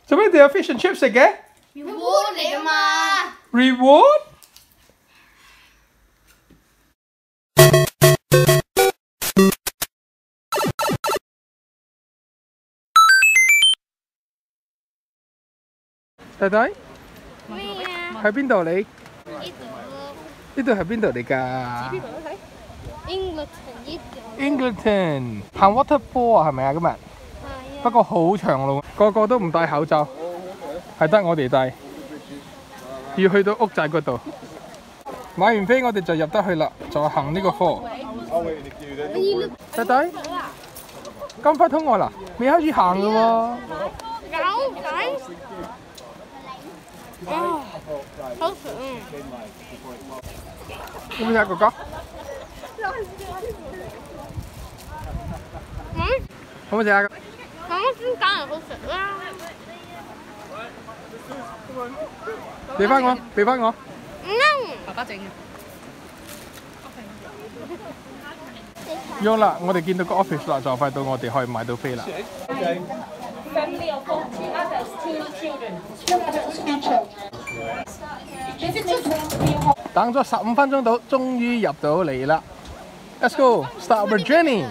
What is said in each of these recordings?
做咩你有 fish and chips 食嘅 reward 嚟㗎嘛。 ？Reward？ 弟弟咩啊？ 喺邊度你？ 呢度咯。 呢度係邊度嚟㗎 England 呢度。 ？Engleton 行 waterfall 啊，係咪啊？今日係啊。 不過好長路，個個都唔戴口罩，係得我哋戴。要去到屋仔嗰度，買完飛我哋就入得去啦，就行呢個課。弟弟，咁快通我啦？未開始行嘅喎。 狗仔。啊，好想。 有冇睇哥哥？好唔好食啊？ 我先揀人好食啦。 俾翻我，俾翻我。 爸爸整嘅。 用啦，我哋見到個 office 啦，就快到我哋可以買到飛啦。 Family of 4, 2 adults, 2 children. Visitors. 等咗15分鐘到，終於入到嚟啦。Let's go, start our journey。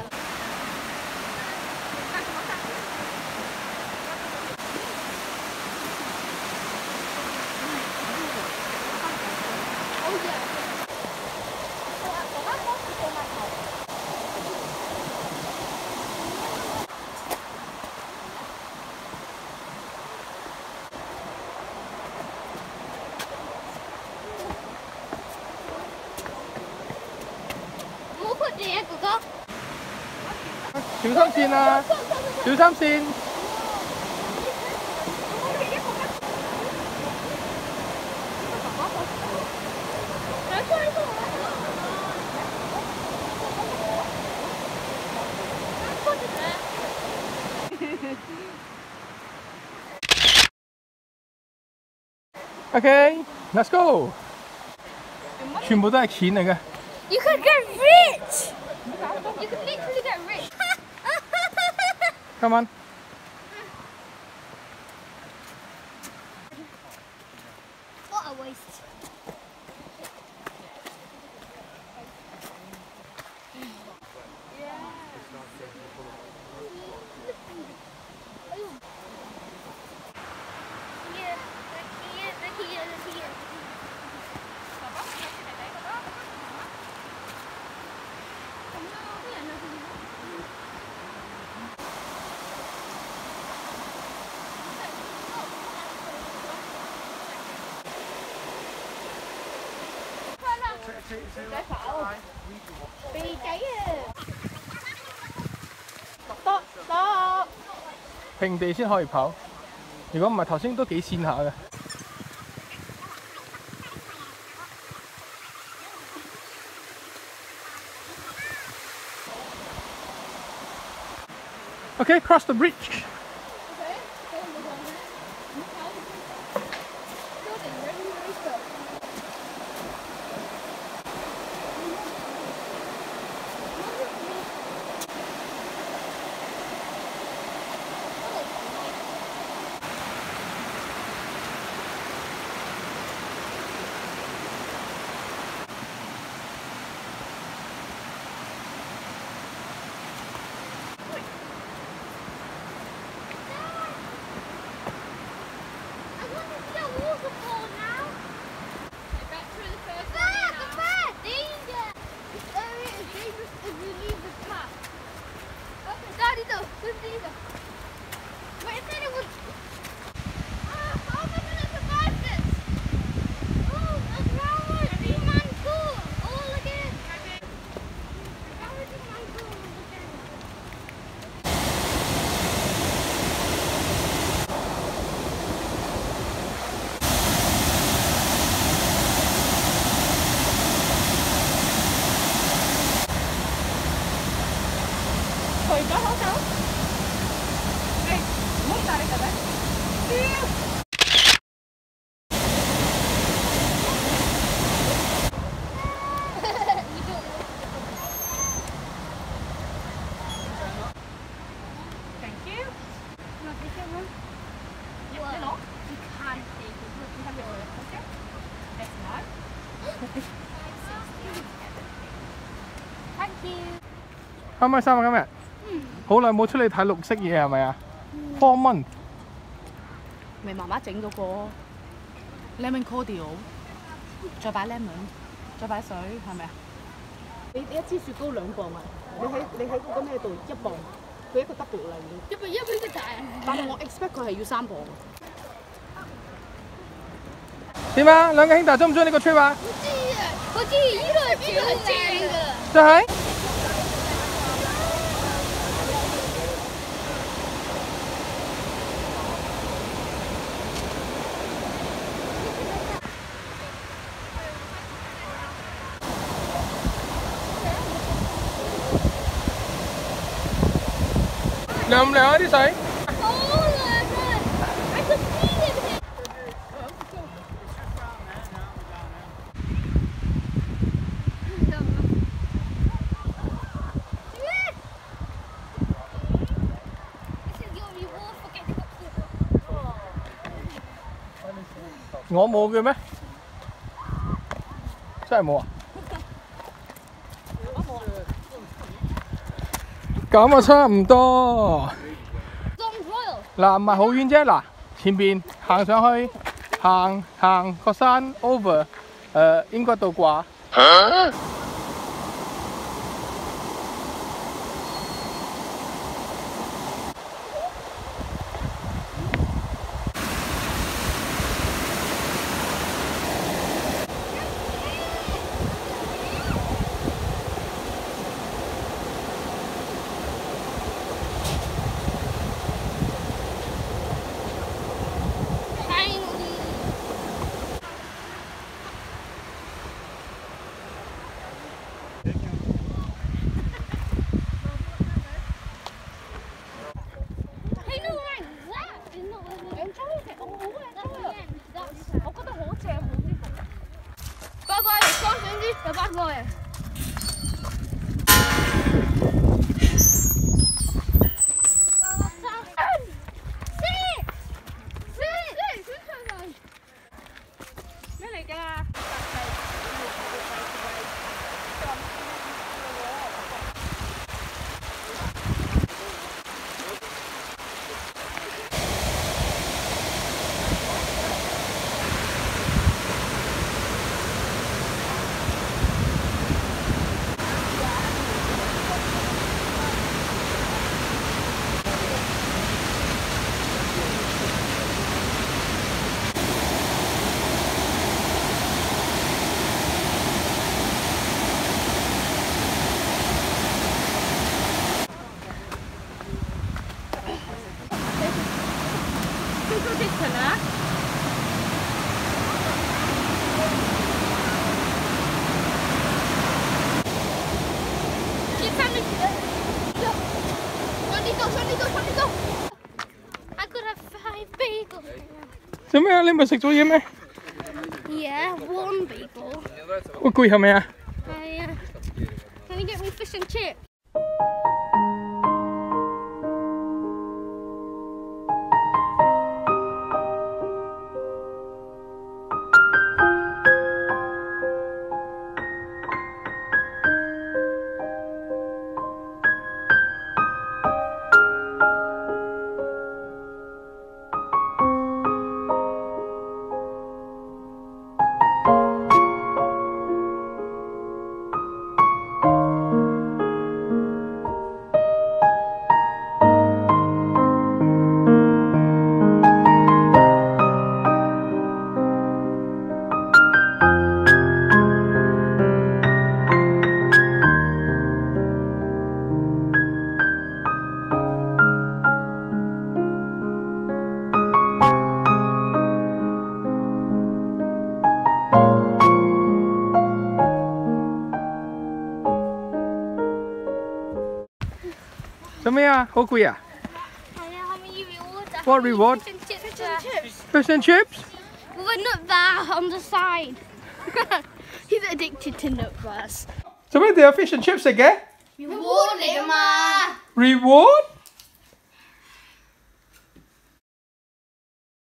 唔好屈住啊，哥哥。 小心線啊！小心線。OK, let's go。全部都係錢嚟嘅。 You could get rich. You could literally get rich. Come on。 What a waste. Stop. 平地先可以跑，如果唔係頭先都幾跣下嘅。Okay, cross the bridge. 開唔開心啊？今日好耐冇出嚟睇綠色嘢係咪啊？4 months。 咪媽媽整嗰個 lemon cordial， 再擺 lemon， 再擺水，係咪啊？你一支雪糕2磅啊！你喺嗰個咩度1磅，佢一個 double 啦已經。一個大人。但係我 expect 佢係要3磅。 點啊？兩個兄弟中唔中意呢個 trip 啊？ 我知呢個係好正㗎。 就係。涼唔涼啊啲水？ 好涼啊！I could feel it. 我冇嘅咩？真係冇啊！咁啊，差唔多。嗱，唔係好遠啫。嗱，前邊行上去，行個山 over， 應該到啩。做咩啊？你咪食咗嘢咩 Yeah, one bagel. 好攰係咪啊？ 係啊。Can you get me fish and chips? 做咩啊？好攰啊 What reward? Fish and chips. Fish and chips? With a nut bar on the side. He's addicted to nut bars. 做咩你有 fish and chips 食嘅 Reward 嚟啊嘛 ？Reward?